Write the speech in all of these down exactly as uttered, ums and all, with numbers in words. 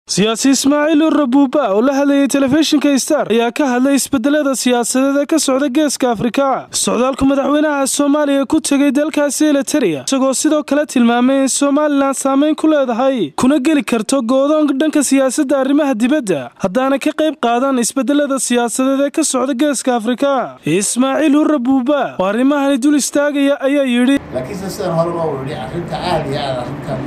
siyaasi Ismaaciil Rabuuba oo la hadlayay telefishinka Star ayaa ka hadlay isbedelada siyaasadeed ka socda Geeska Afrika socdaalka madaxweynaha Soomaaliya ku tagay dalkaasi Eritrea isagoo sidoo kale tilmaamay in Soomaaliland saameyn ku leedahay kuna geli karto go'doon dhanka siyaasadda arrimaha dibadda haddaana ka qayb qaadan isbedelada siyaasadeed ka socda Geeska Afrika. Ismaaciil Rabuuba oo arrimahan dul istaagaya ayaa yiri laakiin sidoo hore waa wadi arrinta aad iyo aad arrintan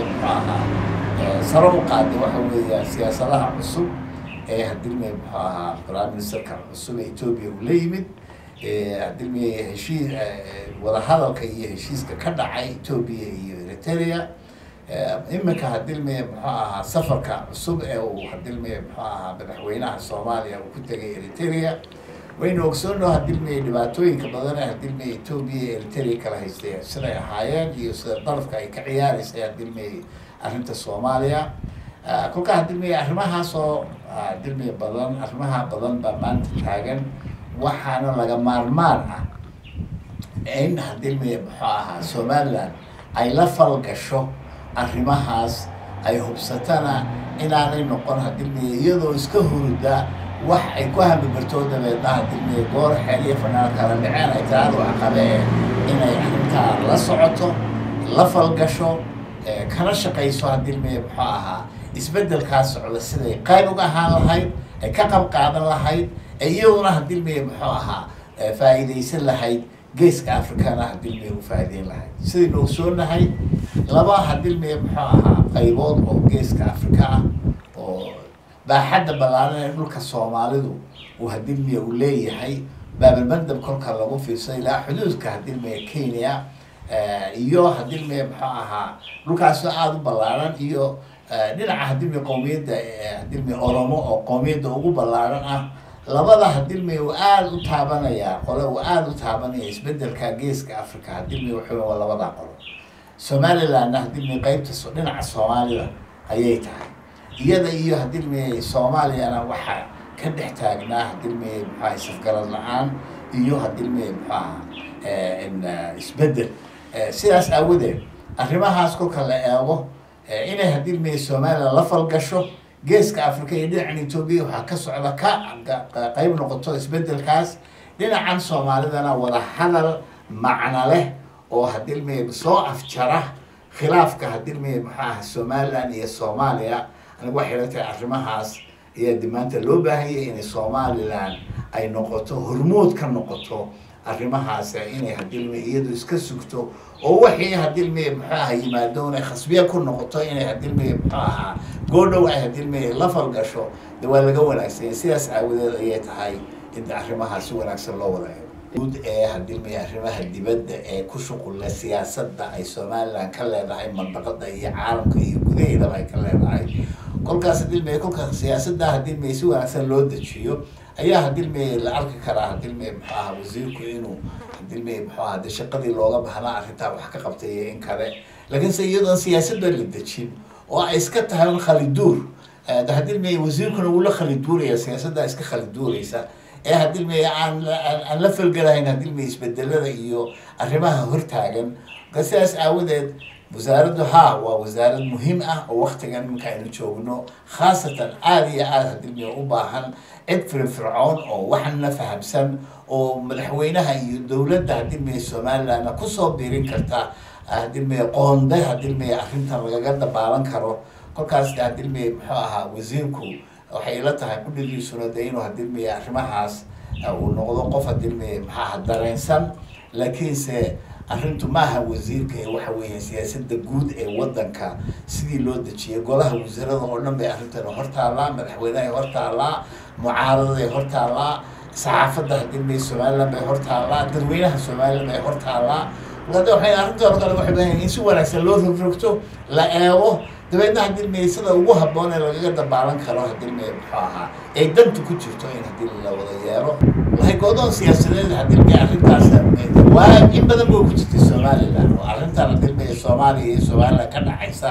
سرو قاعد وحوي سياسة لها عصب هدلمي بها برامج السكر عصب إثيوبيا وليمد هدلمي هشيز ولا هذا كي هشيز ككذا عي إثيوبيا إريتريا إما كهدلمي بها سفر كعصب أو هدلمي بها بنحوينها الصومالية وكنت جاي إريتريا وين وكسرنا هدلمي دباتوين كبدنا هدلمي إثيوبيا إريتريا كلا هيستيا سنة حياة يصير طرف كأي كعيار يصير هدلمي أرنت الصومالية كل كه دلمي أرمها صو دلمي بدن أرمها بدن بمان تاجن وحنا لقى مار مار إن هدلمي بحاها صوماليا أي لفل كشو أرمها أي هبستنا إن أنا نقول هدلمي يدو إسكهور ده وح يكوها ببرتودة بيتنا هدلمي جور حاليا فنا كلام عين أتعال وعقبة إن يحنكار لصعته لفل كشو كنا شقيسو هدلمي بحاها isbedel kaas socda siday qayb uga ahaan lahayd ay ka qayb qaadan lahayd iyaduna hadilmay muxuu ahaa faa'iideysan lahayd Geeska Afrika hadilmay u faa'iideyn lahayd sidii loo soo nahay laba hadilmay muxuu ahaa qaybood oo Geeska Afrika oo baaxadda balaaran dhulka Soomaalidu uu hadilmay u leeyahay baabal bandab kolka lagu fiirsay ilaa xuduudka hadilmay Kenya iyo hadilmay muxuu ahaa dhulkaas aad u balaaran iyo dhinaca hadilmay qowmiyadda hadilmay Oromo oo qowmiyadda ugu balaaran ah labada hadilmay oo aad u taabanaya qolo oo aad u taabanaya isbedelka Geeska Afrika hadilmay wuxuu labada qolo Soomaaliland hadilmay qaybta dhinaca Soomaalida ayay tahay iyada iyo hadilmay Soomaaliyana waxa ka dhex taagnaa hadilmay maxay safgarad la'aan iyo hadilmay maxaa in isbedel sidaas awoodeed arrimahaas ku kala eego inay hadilmay Soomaaliya la falgasho Geeska Afrika iyo dhinaca Itoobiya waxa ka socda ka qayb noqoto isbedelkaas dhinacan Soomaalidana wada hadal macna leh oo hadilmay soo afjara khilaafka hadilmay maxaa Soomaaliland iyo Soomaaliya anigu waxay la tahay arrimahaas iyo dimaanta loo baahayay in Soomaaliland ay noqoto hormood ka noqoto arrimahaas inay hadilmay iyadu iska sugto oo wixii hadilmay maxaa yimaadona khasbiya ku noqoto inay hadilmay maxaa goodhow ay hadilmay la falgasho dawaa laga wanaagsan sidaas aawadeed ay tahay in arrimahaas wanaagsan loo wadayo guud ee hadilmay arrimaha dibadda ee ku shuqul leh siyaasadda ay Soomaaliland ka leedahay mandaqada iyo caalamka iyo gudaheeda ay ka leedahay kolkaas hadilmay kolkaas siyaasadda hadilmay si wanaagsan loo dejiyo ayaa hadilmay la arki karaa hadilmay maxaa wasiirku inuu hadilmay maxaa shaqadii looga baahnaa arrinta wax ka qabtay in kale laakiin sayidoo siyaasadda la dejin oo ay iska tahay khaliduur hadilmay wasiirkuna uu la khaliduuraya siyaasadda iska khaliduuraysa ee hadilmay aan aan la falgalayn hadilmay isbedelada iyo arrimaha hortaagan qasias aawadeed wasaaraddu haa waa wasaarad muhiim ah oo waqtigan marka aynu joogno khaasatan aad iyo aad hadilmay u baahan cid firfircoon oo waxna fahamsan oo madaxweynaha iyo dawladda hadilmay Soomaaliland ku soo biirin karta hadilmay qoonda hadilmay arrintan laga dabaalan karo kolkaas hadilmay muxuu ahaa wasiirku waxay la tahay kudhigiisuna deeyno hadilmay arrimahaas uu noqdo qof hadilmay maxaa dareensan laakiin se arrintu maaha wasiirka ee waxa weeye siyaasadda guud ee wadanka sidii loo dejiyay golaha wasiirada oo dhan bay arrintan hortaala madaxweynaha hortaala mucaaradada hortaala saxaafadda hadilmay Soomaaliland bay hortaala dadweynaha Soomaaliland bay hortaala wada waxay arrintan kale waxay baahan in si wanaagsan loo rogrogto la eego dabeedna hadilmay sida ugu habboon ee laga dabaalan karo hadilmay maxaa ay dantu ku jirto in hadil la wada yeero waxay go'doon siyaasadeed hadilmay arrintaas waa in badan buu ku jirtay Soomaaliland oo arrintan hadilmay Soomaaliya iyo Soomaaliland ka dhacaysa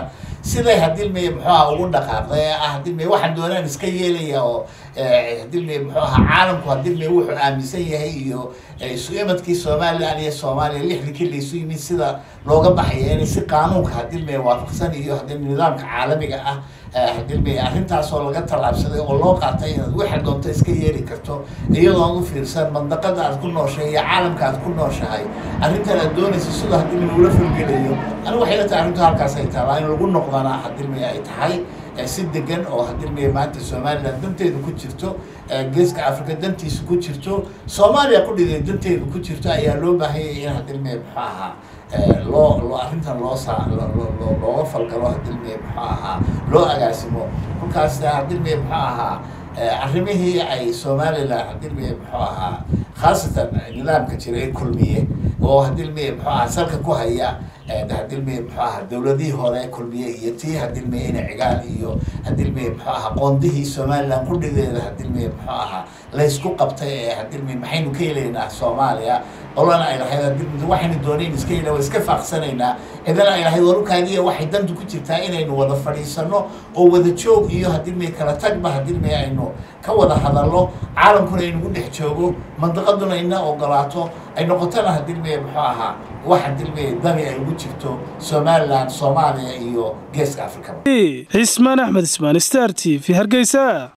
siday hadii me muxuu ugu dhaqaaqday ah hadii me waxaan doonaan iska yeelaya oo hadii me muxuu caalamku hadii me wuxuu aaminsan yahay iyo suumadkii Soomaaliya iyo Soomaaliya lixdii la isu yimid sida looga baxay in si qaanuunka hadii me waafaqsan iyo hadii nidaamka caalamiga ah hadii me arrintaas oo laga talaabsaday oo loo qaatay in waxa doonto iska yeeli karto iyadoo u fiirsan mandaqada aad ku nooshahay iyo caalamka aad ku nooshahay arrintan aad doonayso sida hadii me ula falgelayo anigu waxay la tahay arrinta halkaas ay tahay in lagu noqdana hadii me ay tahay si degan oo hadii me maanta Soomaaliya danteedu ku jirto geeska Afrika dantiisu ku jirto Soomaaliya ku dhigay danteedu ku jirto ayaa loo baahan yahay in hadii me maxaa loo loo arrintan loo saa loo loo falgalo hadii me maxaa loo agaasimo halkaas hadii me maxaa arrimihii ay Soomaaliya hadii me maxaa khaasatan nidaamka jiray kulmiye oo hadii me maxaa salka ku haya hadii me maxaa dawladii hore kulmiye iyo tii hadii me in cigaal iyo hadii me maxaa qoondihii Soomaaliya ku dhigeeda hadii me maxaa la isku qabtay hadii me maxaynu ka yeelaynaa Soomaaliya olana ay lahayd hadii waxaynu dooneen iska yeelaa iska faaqsanaynaa idan ay lahayd warkaadiya waxay dantu ku jirtaa inaynu wada fadhiisano oo wada joog iyo hadii me kala tagba hadii me aynu ka wada hadalno caalamkuna inuu dhex joogo mandaqaduna ina ogolaato ay noqotana hadii me maxaa waxa dilmay dami ay ugu jirto Soomaaliland Soomaaliya iyo geeska Afrika Ismaan Axmed Ismaan Star T V Hargeysa.